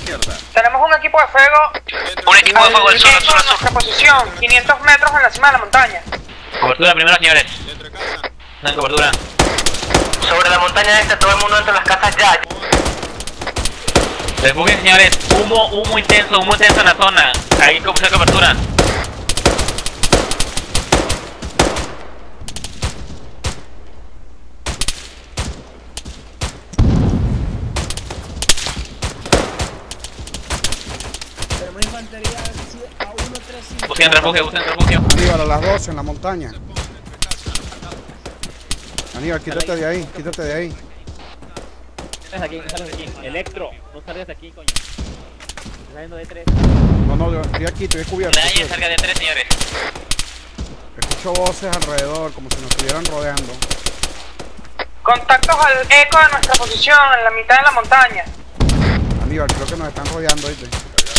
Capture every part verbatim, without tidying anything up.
Tenemos un equipo de fuego. Un equipo de fuego del sur, sur, sur. Nuestra posición, quinientos metros en la cima de la montaña. Cobertura primero, señores. No hay cobertura. Sobre la montaña esta, todo el mundo entre las casas ya. Refugien, señores. Humo, humo intenso, humo intenso en la zona. Ahí como se cobertura. Tenemos infantería a uno tres cinco. Busquen refugio, busquen refugio. Aníbal, a las doce en la montaña. Aníbal, quítate de ahí, quítate de ahí. Sales de aquí, sales de aquí. Electro, no salgas de aquí, coño. Estás saliendo de tres. No, no, yo estoy aquí, estoy cubierto. Nadie salga de tres, señores. Escucho voces alrededor, como si nos estuvieran rodeando. Contactos al eco de nuestra posición en la mitad de la montaña. Aníbal, creo que nos están rodeando, ¿viste?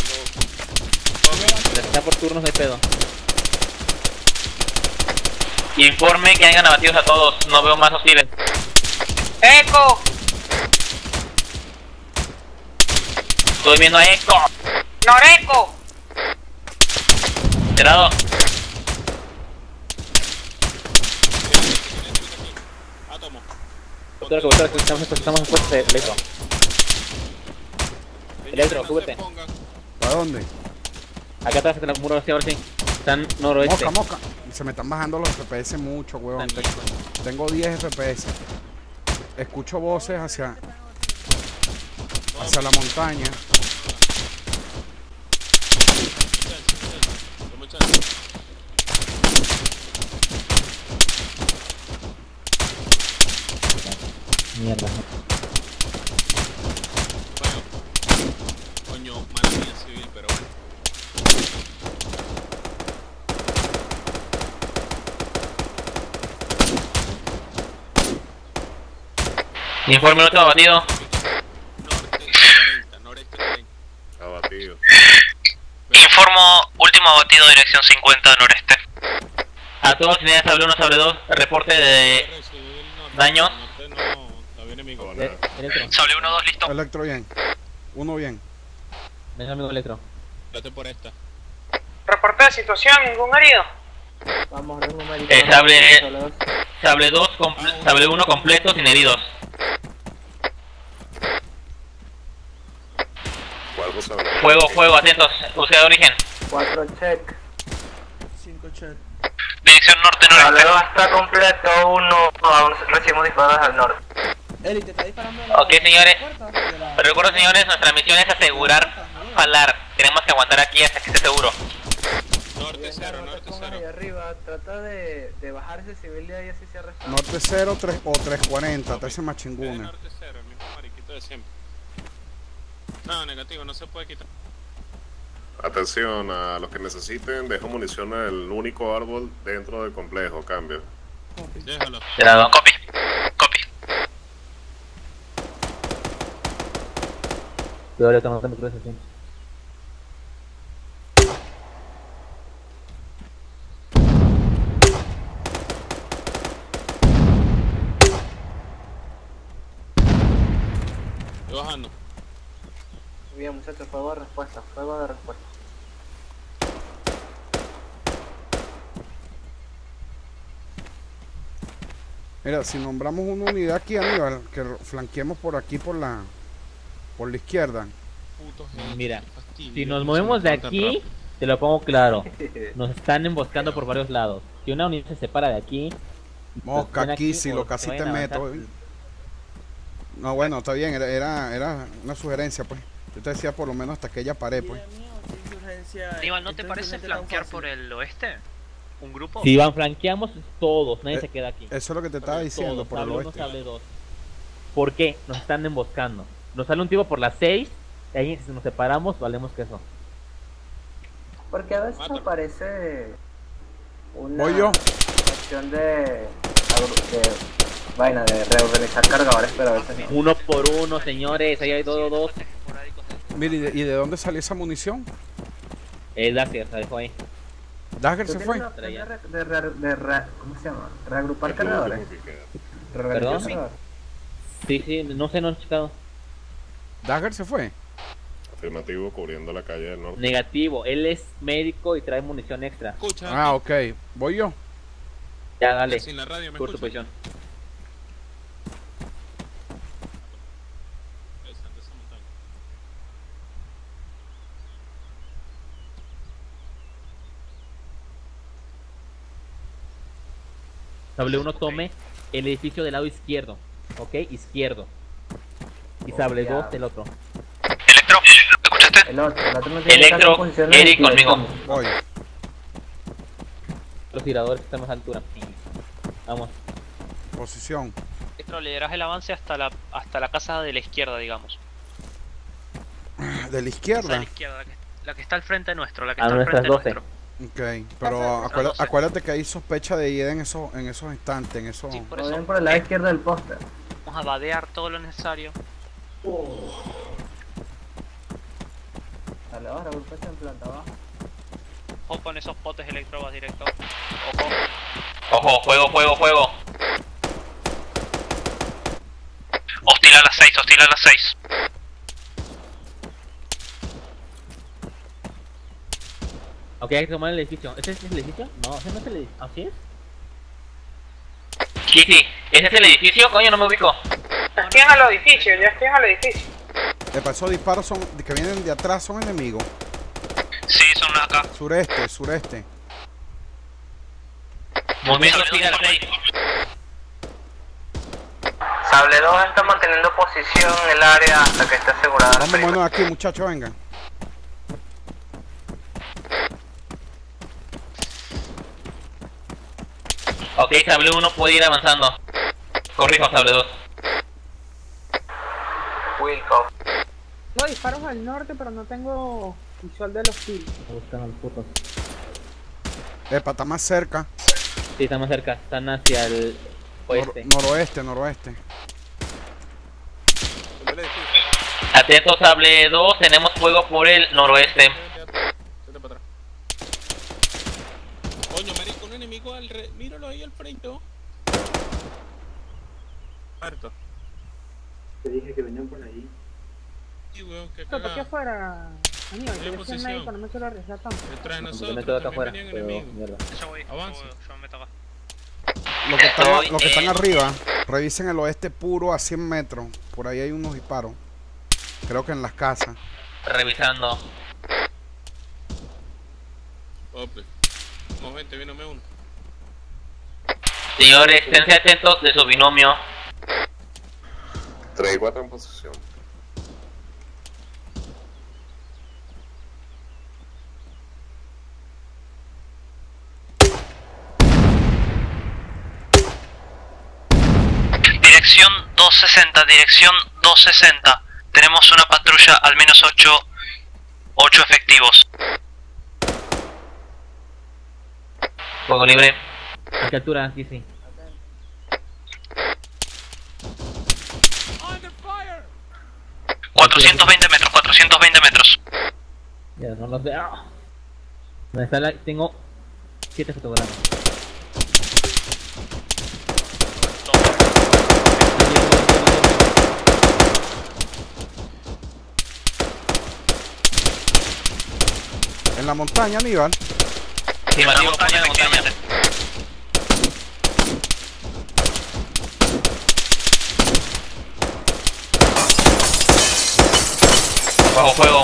Está por turnos de pedo. Informe que hayan abatidos a todos. No veo más hostiles. Eco. Estoy viendo a Eco. Noreco. Cerrado. Cobertura, cobertura, estamos, estamos en puesto de electro. Electro, cúbrete. ¿Para dónde? Acá atrás, en el muro hacia ahora sí. Están noroeste. Mosca, mosca. Se me están bajando los F P S mucho, huevón. También. Tengo diez F P S. Escucho voces hacia... hacia la montaña. Mierda. Coño, mala mía civil, pero bueno. Informe último abatido. Norte cuarenta, noreste treinta. Abatido. Informo último abatido, dirección cincuenta noreste. A todos, unidades sable uno, sable dos, reporte de Civil, norte, daños. norte no, está bien enemigo. Eh, Electro. Sable uno, dos, listo. Electro bien. Uno bien. Ven amigo Electro. Date por esta. Reporte de situación, ningún herido. Vamos, Red Numérico. Eh, sable, sable dos, comple- sable uno completo, sin heridos. ¿Cuál cosa? Fuego, fuego, atentos. Búsqueda de origen. cuatro check. cinco check. Dirección norte, noreste. está completo, uno, aún recibimos disparos al norte. Eli, te está disparando de la- Ok, señores. de la puerta, de la- Recuerdo, señores, nuestra misión es asegurar falar. Tenemos que aguantar aquí hasta que esté seguro. Norte cero, No te norte pongas cero. ahí arriba, trata de, de bajar ese civil de ahí así se arresta. Norte cero tres, o trescientos cuarenta. Te ese Ve machinguna. norte cero, el mismo mariquito de siempre. No, negativo, no se puede quitar. Atención a los que necesiten, dejo munición en el único árbol dentro del complejo, cambio. Déjalo. Cerrado. Copy. Copy. Cuidado, Electro, no te me cruces así. Estoy bajando. Bien, muchachos, fuego de respuesta, fuego de respuesta. Mira, si nombramos una unidad aquí, Aníbal, que flanqueemos por aquí por la por la izquierda. Putos gente, Mira, fastidio, si nos no movemos se de me tan aquí, rápido. te lo pongo claro. Nos están emboscando por varios lados. Si una unidad se separa de aquí, Mosca, ven aquí, aquí si o lo se casi te vayan a meto. avanzar. No, bueno, está bien, era, era, era una sugerencia, pues. Yo te decía por lo menos hasta aquella pared, pues. Aníbal, ¿no te parece flanquear por el oeste? ¿Un grupo? si van flanqueamos todos, nadie Eh, se queda aquí. Eso es lo que te estaba diciendo, Todos, por el sable uno, oeste. sable dos. ¿Por qué? Nos están emboscando. Nos sale un tipo por las seis, y ahí si nos separamos, valemos que eso. Porque a veces Mátalo. aparece una Voy yo. opción de, de vaina de reorganizar cargadores, pero a veces no. Uno por uno, señores, ahí hay dos, dos. Mira, ¿y de, y de dónde salió esa munición? Es Dacier, se dejó ahí. Dagger ¿Tú se tienes fue. una opción de, re- de, re- de re- ¿cómo se llama? Reagrupar cargadores. Reorganizar ¿Perdón? cargadores. Sí, sí, no sé, no he checado. Dagger se fue. Afirmativo, cubriendo la calle del norte. Negativo, él es médico y trae munición extra. Escucha. Ah, ok. ¿Voy yo? Ya, dale. Sin la radio, ¿me Por tu escuchas? posición. Esa, de esa montaña. Sable uno tome el edificio del lado izquierdo. Ok, izquierdo. Y Sable Ya. dos el otro. Electro, ¿me escuchaste? El otro, el otro no tiene Electro, que estar en posición de Eric, conmigo. liquidación. Voy. Los tiradores que están más a altura. Vamos. Posición. Electro, lideras el avance hasta la hasta la casa de la izquierda, digamos. De la Casa de izquierda. la izquierda, la que, la que está al frente nuestro, la que A está al nuestras frente doce. nuestro. Ok, pero acuérdate, acuérdate que hay sospecha de I E D en esos, en esos instantes, en esos... Sí, por Lo eso ven por el lado izquierdo del póster. vamos a vadear todo lo necesario. Dale, ahora, golpes en planta abajo. Ojo con esos potes electro, vas directo. Ojo. Ojo, fuego, fuego, fuego. Hostil a las seis, hostil a las seis. Ok, hay que tomar el edificio. ¿Ese es el edificio? No, ese no es el edificio. ¿Así es? Sí, sí. ¿Ese es el edificio? Coño, no me ubico. Ya estoy en el edificio, ya estoy en el edificio. De paso, disparos son, que vienen de atrás son enemigos. Sí, son acá. Sureste, sureste. Movimiento hostil a las seis. Sable dos está manteniendo posición en el área hasta que esté asegurada. la Vamos, prima. bueno, aquí, muchachos, vengan. Ok, Sable uno puede ir avanzando. Corrijo, Sable dos. Wilco. No, disparos al norte, pero no tengo visual de los kills. Me buscan a los putos. Epa, está más cerca. Sí, están más cerca. Están hacia el Nor- oeste. noroeste, noroeste. Sube el edificio. Atento, Sable dos. Tenemos fuego por el noroeste. Vete para atrás. Coño, marico, un enemigo al re... Míralo ahí al frente. ¿No? Muerto. Te dije que venían por ahí. Sí, weón, que Pero ¿por qué cagada. afuera? Amigo, Estoy en yo soy posición. médico, no me quiero arriesgar tanto. Detrás de Me nosotros meto de acá también afuera. venían Pero, enemigos. mierda. Yo voy, Avance. yo, yo me meto acá. Los que, están, Estoy los que están en- arriba, revisen el oeste puro a cien metros. Por ahí hay unos disparos. Creo que en las casas. Revisando. Ope. No, gente, viene uno. Señores, esténse atentos de su binomio. tres y cuatro en posición. Dirección doscientos sesenta, dirección doscientos sesenta. Tenemos una patrulla, al menos ocho, ocho efectivos. Fuego libre. ¿A qué altura? Aquí sí. cuatrocientos veinte metros, cuatrocientos veinte metros. Ya, no los veo. ¿Dónde está la...? Tengo siete fotogramas. En la montaña, Aníbal. Sí, Mateo, montaña, montaña. Bajo fuego.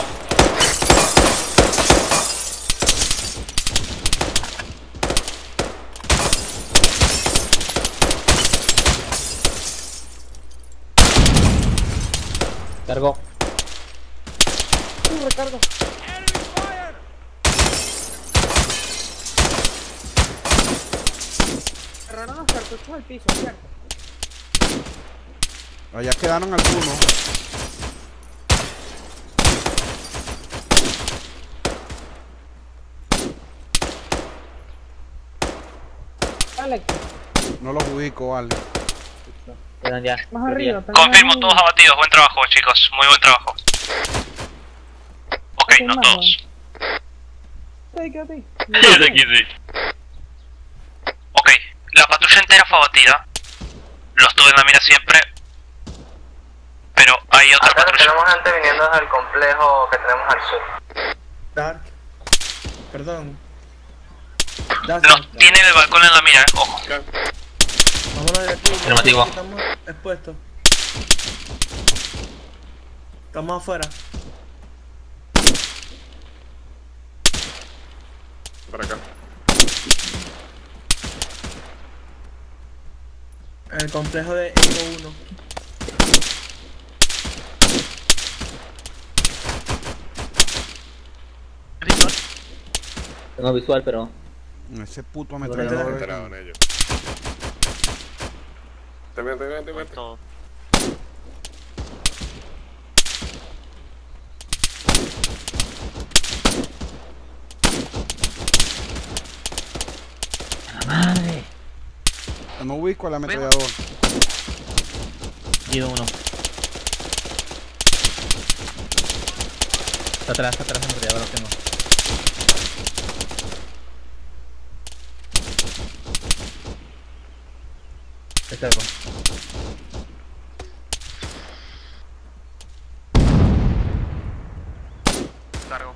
Cargo. Uh, recargo. Cerraron los cartuchos al piso, ¿cierto? Allá quedaron algunos. Alex, No los ubico, vale. Quedan ya. más Tres arriba. días. también Confirmo, hay- todos abatidos. Buen trabajo, chicos. Muy buen trabajo. Ok, Ok, no más, todos. Quédate, quédate. Desde aquí sí. Ok, la patrulla entera fue abatida. Los tuve en la mira siempre. pero hay otra Acá patrulla. tenemos gente viniendo desde el complejo que tenemos al sur. Dark. Perdón. Dark. Los tiene en el balcón en la mira, eh. Ojo. Vámonos de aquí. Afirmativo. Estamos expuestos. Estamos afuera. Para acá. En el complejo de Eco uno. Tengo visual, pero... Ese puto Me ametrallador. enteraron ellos. Te ven, te ven, te ven. Todo. ¡Madre! No ubico al ametrallador. Guido uno. Está atrás, está atrás, hombre, ahora lo tengo. Está algo. Cargo.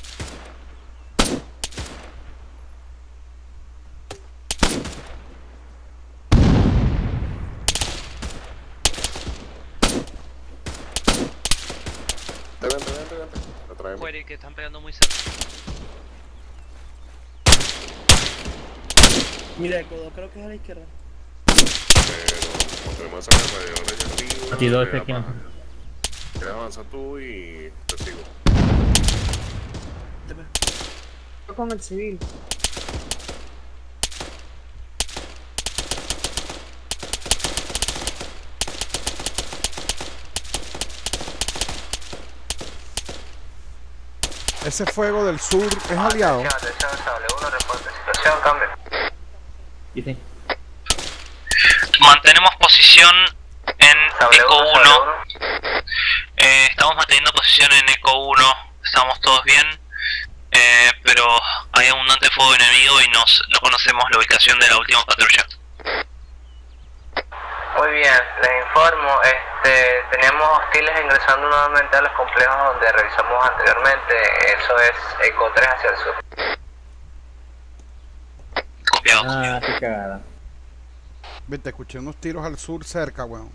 Te ven, te ven, te ven. Te traemos. Fuera y que están pegando muy cerca. Mira, Eco dos, creo que es a la izquierda. Pero como tenemos esa ametralladora allá arriba. Aquí dos, me da aquí no. paja. ¿Quieres avanzar tú y te sigo? Con el civil. Ese fuego del sur es aliado. Atención, atención, sable uno, reporte situación, cambio. Sí, sí. Mantenemos posición en Sable Eco uno, uno. sable uno. Eh, estamos manteniendo posición en Eco uno. Estamos todos bien. Eh, pero hay abundante fuego enemigo y nos, no conocemos la ubicación de la última patrulla. Muy bien, les informo, este, tenemos hostiles ingresando nuevamente a los complejos donde revisamos anteriormente, eso es Eco tres hacia el sur. Copiado. Ah, qué cagada. Vete, escuché unos tiros al sur cerca, weón.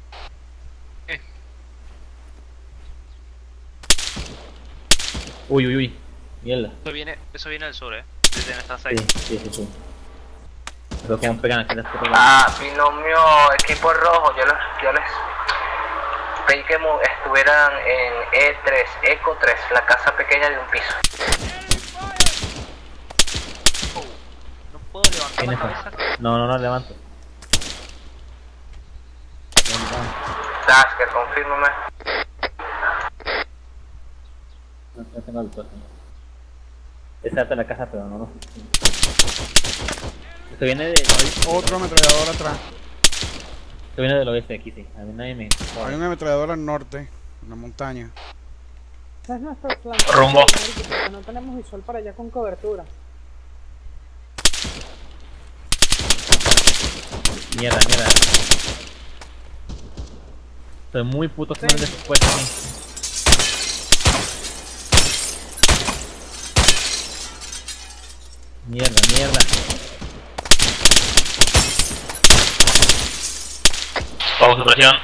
Uy, uy, uy. Mierda. Eso viene, eso viene del sur, eh. Desde esta Sí, seis. sí, sí, sí. Creo que han pegado aquí las cosas. Ah, binomio equipo rojo, yo les, yo les pedí que mo- estuvieran en E tres, Eco tres, la casa pequeña de un piso. No puedo levantar ¿Quién la es? cabeza. No, no, no, levanto. Tasker, confírmame. No, no tengo alto. Está en la casa, pero no, no. Esto viene de... Otro ametrallador atrás. Esto viene del oeste aquí, sí. A mí nadie me... Hay un ametrallador al norte, en la montaña. Ese es nuestro plan. Rumbo. Porque no tenemos visual para allá con cobertura. Mierda, mierda. Estoy muy puto mal después aquí. Mierda, mierda. Bajo supresión.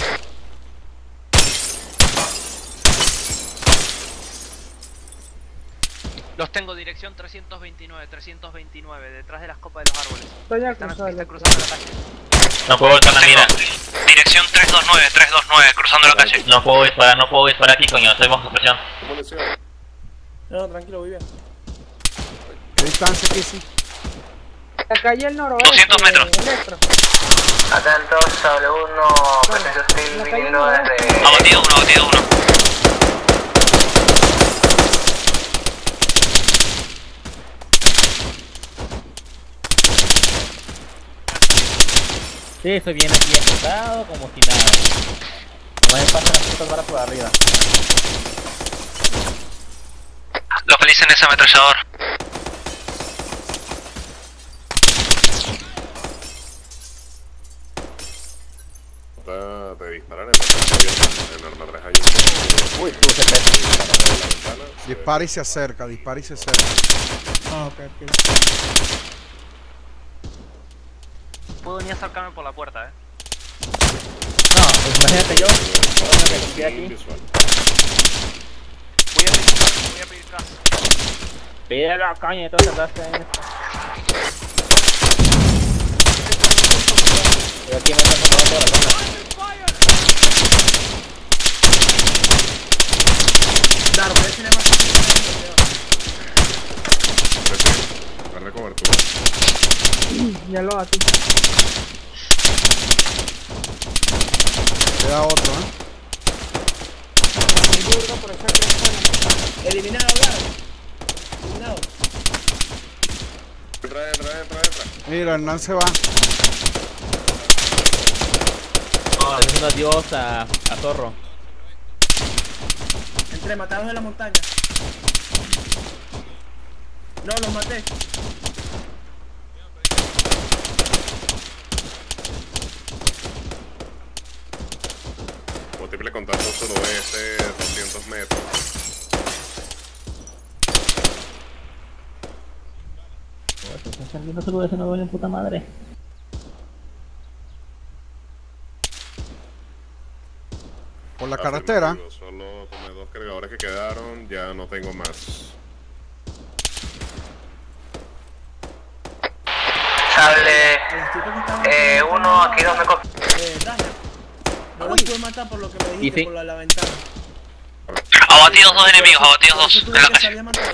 Los tengo dirección trescientos veintinueve, trescientos veintinueve, detrás de las copas de los árboles. Estoy ya Están, cruzado. están cruzando la calle. No puedo estar en la mira. Dirección tres dos nueve, tres dos nueve, cruzando la calle. No puedo disparar, no puedo disparar aquí, coño, estoy bajo supresión. Munición. No, no, tranquilo, voy bien. ¿Qué distancia aquí sí? La calle el noroeste. doscientos metros. Electro. Atentos, sable uno, presencia hostil la calle viniendo no- desde... Abatido uno, abatido uno. Sí, estoy bien aquí acostado como si nada. No me pasan las putas balas por arriba. Localicen ese ametrallador. Te, te disparan en el, en el Dispara y se acerca, dispara y se acerca. Ah, ok, ok. Puedo ni acercarme por la puerta, eh. No, pues imagínate yo. Ahora que estoy aquí. Voy a pedir casa, voy a pedir casa. Pide la caña y todo se atrás ahí. Yo aquí me están comprando toda la cosa. Dar, voy a decirle más. Darle cobertura. Ya lo atí. Queda otro, ¿eh? Muy duro por esa cresta. Eliminado, Dar. Eliminado. Entra, entra, entra, entra. Mira, Hernán se va. No, le diciendo adiós a, a Zorro. Entré, matados de la montaña. No, los maté. Múltiple contacto suroeste, doscientos metros. Estás saliendo solo de ese nuevo en puta madre. Por la carretera. Afirmativo, solo tomé dos cargadores que quedaron, ya no tengo más. Sale El tipo que estaba eh, uno, aquí dos me copió. Eh, Dale. No los pude matar por lo que me dijiste, ¿Y sí? por la, la ventana. Abatidos dos enemigos, abatidos Por eso dos tuve en la que calle. salir a matarlo.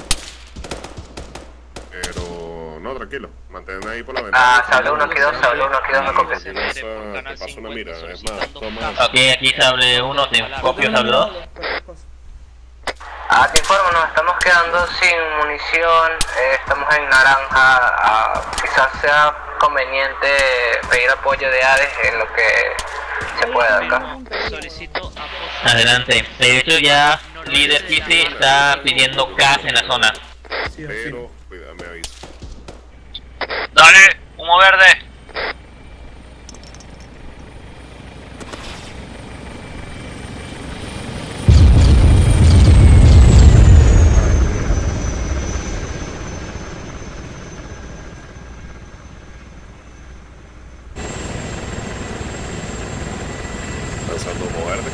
Pero no, tranquilo, mantén ahí por la ventana. Ah, sale uno, aquí dos, sale uno, aquí dos me copió. Te pasa, te pasa una mira, es más, toma. Ok, aquí Sable uno, te copio Sable dos. Cualquier cosa. Ah, te informo, nos estamos quedando sin munición, eh, estamos en naranja, ah, quizás sea conveniente pedir apoyo de Hades en lo que se pueda acá. Solicito apoyo. Adelante. De hecho ya líder Kissy está pidiendo gas en la zona. Sí, sí. Pero, cuidado, me aviso. Dale, humo verde. Lanzando humo verde.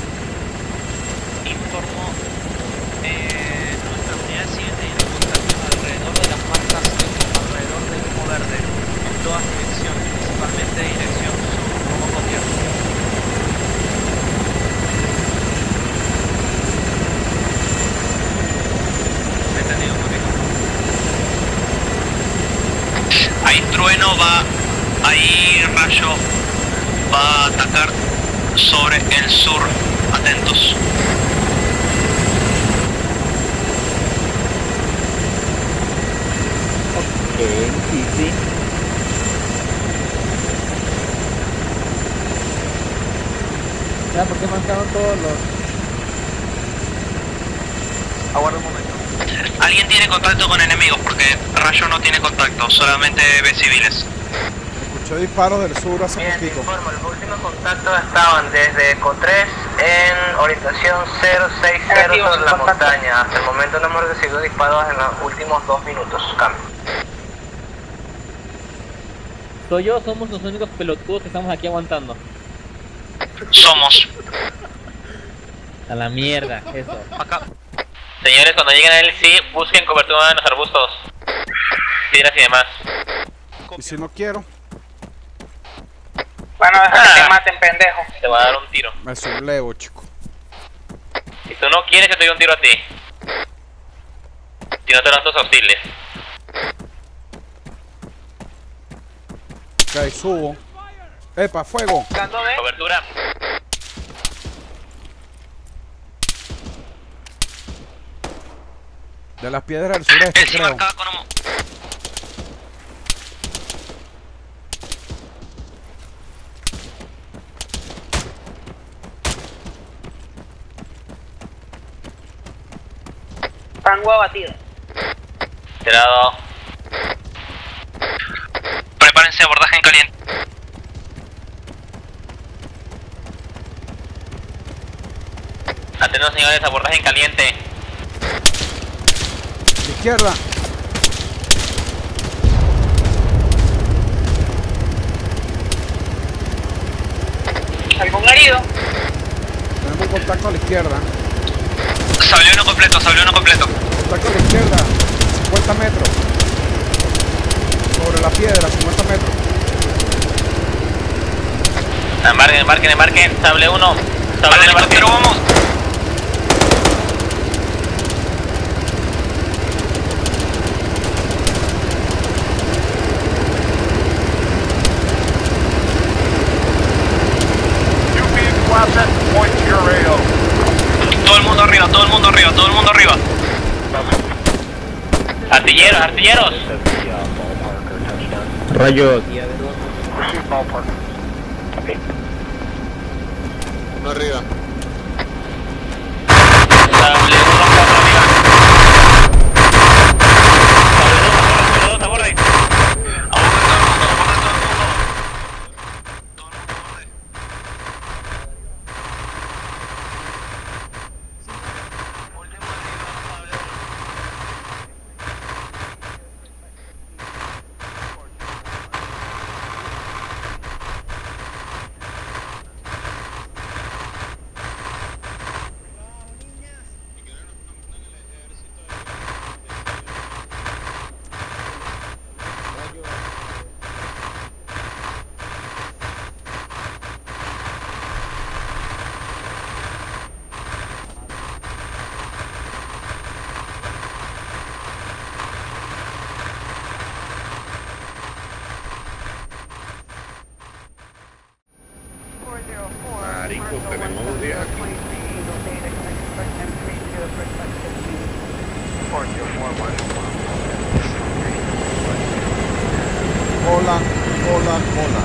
Informo. Eh, nuestra unidad sigue teniendo contactos alrededor de las marcas alrededor del humo verde, en todas direcciones, principalmente dirección sur, como gobierno. Detenido, amigo. Ahí Trueno va, ahí Rayo va a atacar sobre el sur. Atentos. Ok, sí, sí. Ya, ¿por qué mataron todos los...? Aguarda un momento. Alguien tiene contacto con enemigos porque Rayo no tiene contacto, solamente ve civiles. Escuché disparos del sur hace Bien, te poquito. informo, los últimos contactos estaban desde Eco tres en orientación cero seis cero sobre la montaña. Hasta el momento no hemos recibido disparos en los últimos dos minutos. Cambio. Soy yo, somos los únicos pelotudos que estamos aquí aguantando. Somos. A la mierda, eso. Acá. Señores, cuando lleguen a él sí, busquen cobertura en los arbustos, piedras y demás. Y si no quiero, Bueno, deja Ah. que te maten, pendejo. Te va a dar un tiro. me sublevo, chico. Si tú no quieres, que te doy un tiro a ti. Si no te lanzas hostiles. Ok, subo. Epa, fuego. Dando de... Cobertura. De las piedras del sureste, Él sí creo. marcaba con humo. Tango abatido. Tirado. Prepárense, abordaje en caliente. Atentos señores, abordaje en caliente. Izquierda. ¿Algún herido? Tenemos un contacto a la izquierda. Salió uno completo, salió uno completo. Contacto a la izquierda. cincuenta metros. Sobre la piedra, cincuenta metros. Embarquen, embarquen, embarquen. Sable uno. Sable Vale, uno, embarquen. helicóptero, vamos. Todo el mundo arriba, todo el mundo arriba, todo el mundo arriba. Artilleros, artilleros. Rayos. Uno arriba. Sable uno, cuatro arriba. Sable dos, aborde. Marico, tenemos un día aquí. Hola, hola, hola.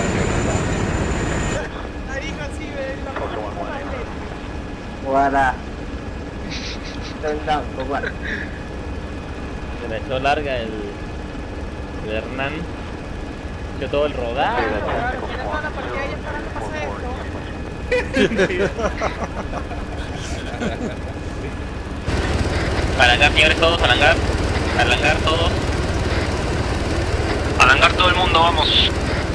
Guarda. Turn down, for what? Se la echó larga el, el Hernán. Echó todo el rodaje. Alangar, señores, todos, alangar. Alangar todos. Alangar todo el mundo, vamos.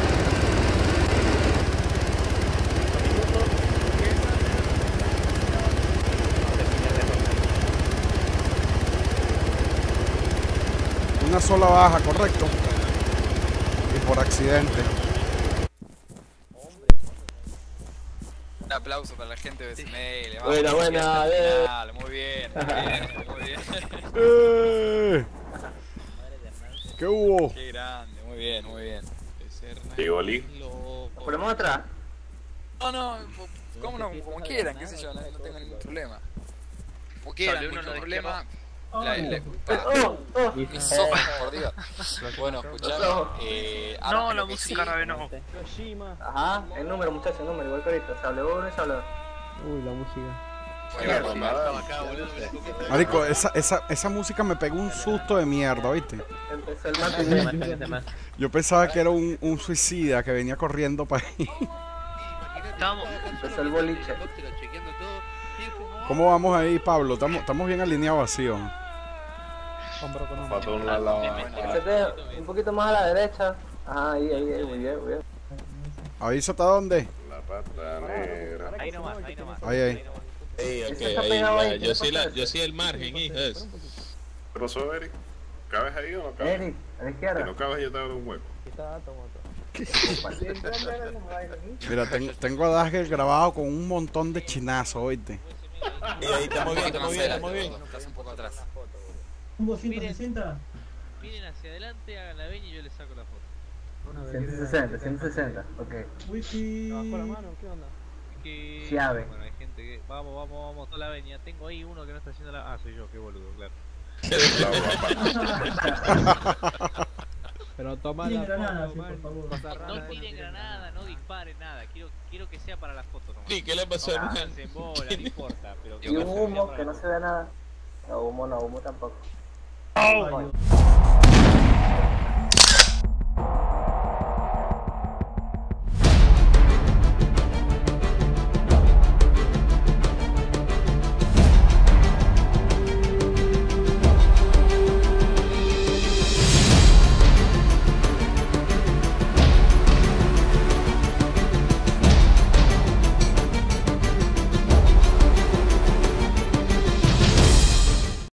Una sola baja, correcto. Y por accidente. Un aplauso para la gente de S M L. Buena, buena, bien. Muy bien, muy bien, muy bien. ¡Eh! ¿Qué hubo? Qué grande, muy bien, muy bien. Llegó Lee. ¿Ponemos atrás? No, no, como no, como quieran, qué sé yo, no, no tengo ningún problema. Como quieran, Salió uno ningún de problema. Oh. La, la, pa, Oh, oh. mi sopa, por Dios. Bueno, escuchame. Eh, ahora No, la lo que música sí- árabe no. Ajá, el número, muchachos, el número, igual que ahorita. Sable uno y sable dos. Uy, la música. Bueno, Marico, esa, esa, esa música me pegó un susto de mierda, ¿viste? Empezó el Sáquense más, mate. sáquense más. Yo pensaba que era un, un suicida que venía corriendo para ahí. Estamos. Empezó el boliche. ¿Cómo vamos ahí, Pablo? Estamos, estamos bien alineados así, ¿o? Falta uno al lado. Échate un poquito más a la derecha. Ajá, ahí, ahí, ahí, muy bien, muy bien. ¿Avísate a dónde? La pata negra. Ahí nomás, ahí nomás. Ahí, ahí. Ey, ok, Ese está ahí, pegado ahí, la- ¿qué yo le sí pasa? la, yo sí el margen, hijas. ¿Qué pasó, Eric? ¿Cabes ahí o no cabes? Eric, a la Si izquierda. no cabes, yo te abro un hueco. Mira, ten- tengo a Dasker grabado con un montón de chinazos, ¿oíste? Y ahí estamos bien, un poquito estamos más bien, estamos bien. adelante, estás un poco atrás. Miren, miren hacia adelante, hagan la veña y yo les saco la foto. ciento sesenta, ciento sesenta, ok. Que... Chiave. Bueno, hay gente que... Vamos, vamos, vamos, toda la veña. Tengo ahí uno que no está haciendo la... Ah, soy yo, qué boludo, claro. Pero toma la foto, man. No tiren granada, no disparen nada. Quiero, quiero que sea para la foto nomás. Sí, ¿qué le pasó a Ah, Hernán? se embola, no importa. Pero Y un humo, que no se vea nada. No, humo no, humo tampoco.